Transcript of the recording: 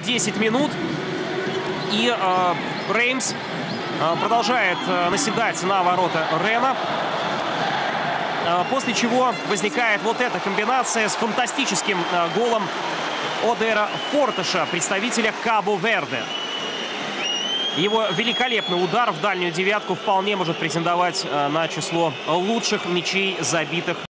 10 минут. И Реймс продолжает наседать на ворота Рена. После чего возникает вот эта комбинация с фантастическим голом Одера Фортеша, представителя Кабо-Верде. Его великолепный удар в дальнюю девятку вполне может претендовать на число лучших мячей, забитых